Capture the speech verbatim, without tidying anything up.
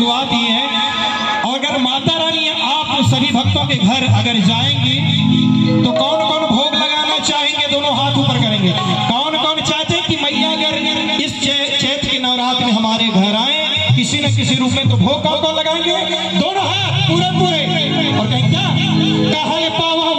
शुरुआत ही है। और अगर माता रानी आप सभी भक्तों के घर अगर जाएंगे तो कौन कौन भोग लगाना चाहेंगे? दोनों हाथ ऊपर करेंगे। कौन कौन चाहते कि मैया अगर इस चैत के नवरात्र में हमारे घर आए किसी न किसी रूप में, तो भोग कौन कौन लगाएंगे? दोनों हाथ पूरे पूरे और कहें क्या कहले पावा